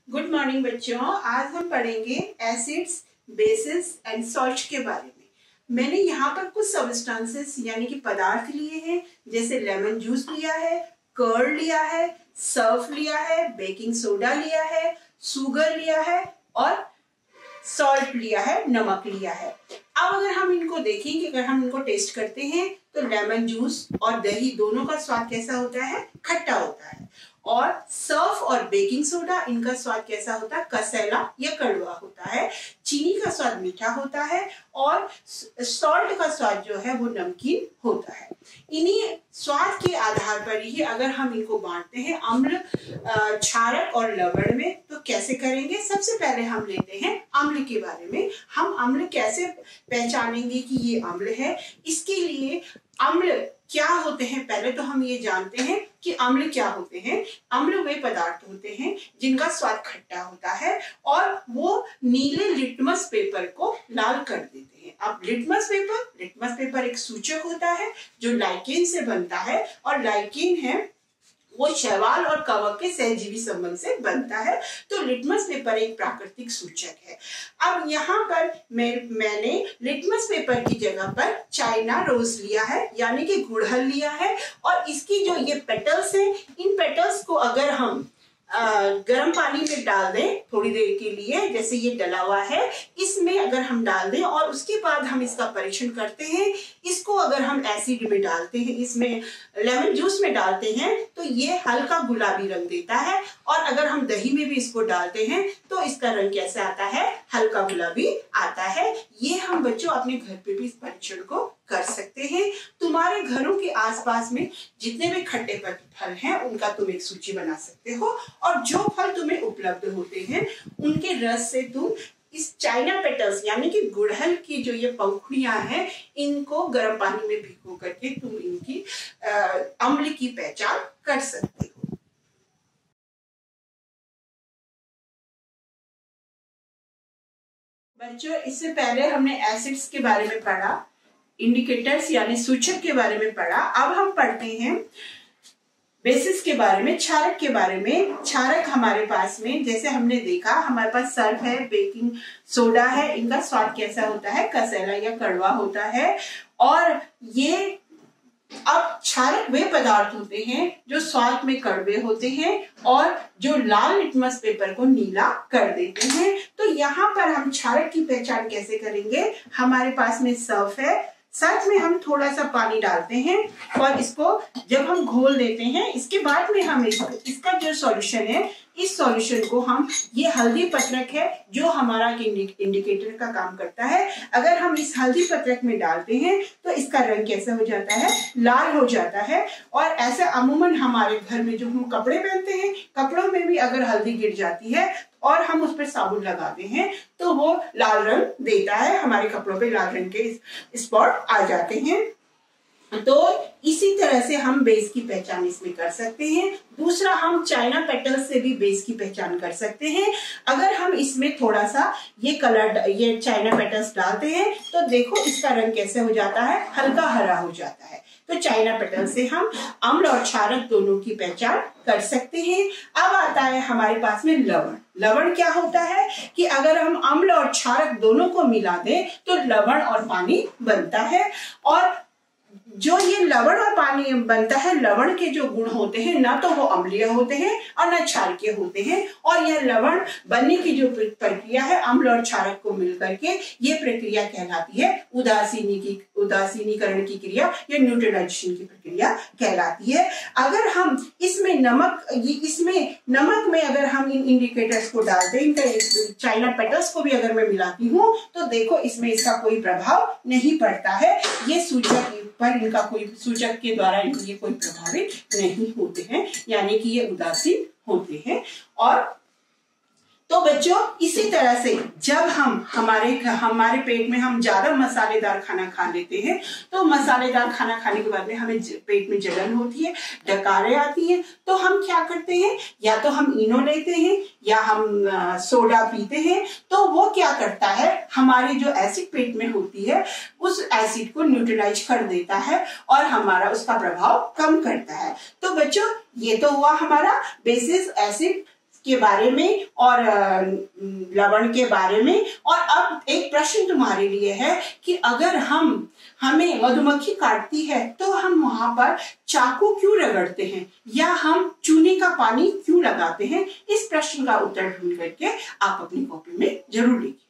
Good morning बच्चों। आज हम पढ़ेंगे एसिड्स, बेसिस एंड सॉल्ट के बारे में। मैंने यहाँ पर कुछ सब्सटेंसेस यानी कि पदार्थ लिए हैं, जैसे लेमन जूस लिया है, कर्ड लिया है, सर्फ लिया है, बेकिंग सोडा लिया है, शुगर लिया है और सॉल्ट लिया है, नमक लिया है। अब अगर हम इनको देखेंगे, अगर हम इनको टेस्ट करते हैं तो लेमन जूस और दही दोनों का स्वाद कैसा होता है? खट्टा होता है। और सर्फ और बेकिंग सोडा, इनका स्वाद कैसा होता है? कसैला या कड़वा होता है। चीनी का स्वाद मीठा होता है और सॉल्ट का स्वाद जो है वो नमकीन होता है। इन्हीं स्वाद के आधार पर ही अगर हम इनको बांटते हैं अम्ल, क्षारक और लवण में, तो कैसे करेंगे? सबसे पहले हम लेते हैं अम्ल के बारे में। हम अम्ल कैसे पहचानेंगे कि ये अम्ल है? इसके लिए अम्ल क्या होते हैं, पहले तो हम ये जानते हैं कि अम्ल क्या होते हैं। अम्ल वे पदार्थ होते हैं जिनका स्वाद खट्टा होता है और वो नीले लिटमस पेपर को लाल कर देते हैं। अब लिटमस पेपर एक सूचक होता है जो लाइकेन से बनता है, और लाइकेन है वो शैवाल और कवक के सहजीवी संबंध से बनता है। तो लिटमस पेपर एक प्राकृतिक सूचक है। अब यहाँ पर मैंने लिटमस पेपर की जगह पर चाइना रोज लिया है, यानी कि गुड़हल लिया है, और इसकी जो ये पेटल्स हैं, इन पेटल्स को अगर हम गर्म पानी में डाल दें थोड़ी देर के लिए, जैसे ये डला हुआ है, इसमें अगर हम डाल दें और उसके बाद हम इसका परीक्षण करते हैं, इसको अगर हम एसिड में डालते हैं, इसमें लेमन जूस में डालते हैं, तो ये हल्का गुलाबी रंग देता है। और अगर हम दही में भी इसको डालते हैं तो इसका रंग कैसा आता है? हल्का गुलाबी आता है। ये हम बच्चों अपने घर पे भी इस परीक्षण को कर सकते हैं। तुम्हारे घरों के आसपास में जितने भी खट्टे फल हैं उनका तुम एक सूची बना सकते हो, और जो फल तुम्हें उपलब्ध होते हैं उनके रस से तुम इस चाइना पेटल्स यानी कि गुड़हल की जो ये पंखुड़ियां हैं, इनको गर्म पानी में भिगो करके तुम इनकी अम्ल की पहचान कर सकते हो। बच्चों, इससे पहले हमने एसिड्स के बारे में पढ़ा, इंडिकेटर्स यानी सूचक के बारे में पढ़ा। अब हम पढ़ते हैं बेसिस के बारे में, क्षारक के बारे में। क्षारक हमारे पास में, जैसे हमने देखा, हमारे पास सर्फ है, बेकिंग सोडा है, इनका स्वाद कैसा होता है? कसैला या कड़वा होता है। और ये अब क्षारक वे पदार्थ होते हैं जो स्वाद में कड़वे होते हैं और जो लाल लिटमस पेपर को नीला कर देते हैं। तो यहाँ पर हम क्षारक की पहचान कैसे करेंगे? हमारे पास में सर्फ है, सर्फ में हम थोड़ा सा पानी डालते हैं और इसको जब हम घोल देते हैं, इसके बाद में हम इसका जो सॉल्यूशन है, इस सॉल्यूशन को हम, ये हल्दी पत्रक है जो हमारा इंडिकेटर का काम करता है, अगर हम इस हल्दी पत्रक में डालते हैं तो इसका रंग कैसा हो जाता है? लाल हो जाता है। और ऐसा अमूमन हमारे घर में जो हम कपड़े पहनते हैं, कपड़ों में भी अगर हल्दी गिर जाती है और हम उस पर साबुन लगाते हैं तो वो लाल रंग देता है, हमारे कपड़ों पे लाल रंग के स्पॉट आ जाते हैं। तो इसी तरह से हम बेस की पहचान इसमें कर सकते हैं। दूसरा, हम चाइना पेटल्स से भी बेस की पहचान कर सकते हैं। अगर हम इसमें थोड़ा सा ये कलर, ये चाइना पेटल्स डालते हैं तो देखो इसका रंग कैसे हो जाता है? हल्का हरा हो जाता है। तो चाइना पेटल से हम अम्ल और क्षारक दोनों की पहचान कर सकते हैं। अब आता है हमारे पास में लवण। लवण क्या होता है कि अगर हम अम्ल और क्षारक दोनों को मिला दें तो लवण और पानी बनता है। और जो ये लवण और पानी बनता है, लवण के जो गुण होते हैं ना तो वो अम्लीय होते हैं और न क्षारकीय होते हैं। और यह लवण बनने की जो प्रक्रिया है, अम्ल और क्षारक को मिलकर के, ये प्रक्रिया कहलाती है उदासीनीकरण की क्रिया या न्यूट्रलाइजेशन की प्रक्रिया कहलाती है। अगर हम इसमें नमक में अगर हम इन इंडिकेटर्स को डालते हैं, इनका चाइना पेटल्स को भी अगर मैं मिलाती हूँ तो देखो इसमें इसका कोई प्रभाव नहीं पड़ता है। ये सूचक पर इनका कोई सूचक के द्वारा ये कोई प्रभावित नहीं होते हैं, यानी कि ये उदासीन होते हैं। और तो बच्चों, इसी तरह से जब हम हमारे पेट में हम ज्यादा मसालेदार खाना खा लेते हैं तो मसालेदार खाना खाने के बाद में हमें पेट में जलन होती है, डकारें आती हैं, तो हम क्या करते हैं? या तो हम इनो लेते हैं या हम सोडा पीते हैं। तो वो क्या करता है? हमारी जो एसिड पेट में होती है उस एसिड को न्यूट्रलाइज कर देता है और हमारा उसका प्रभाव कम करता है। तो बच्चों, ये तो हुआ हमारा बेसिस, एसिड, के बारे में और लवण के बारे में। और अब एक प्रश्न तुम्हारे लिए है कि अगर हमें मधुमक्खी काटती है तो हम वहां पर चाकू क्यों रगड़ते हैं या हम चूने का पानी क्यों लगाते हैं? इस प्रश्न का उत्तर ढूंढ करके आप अपनी कॉपी में जरूर लिखिए।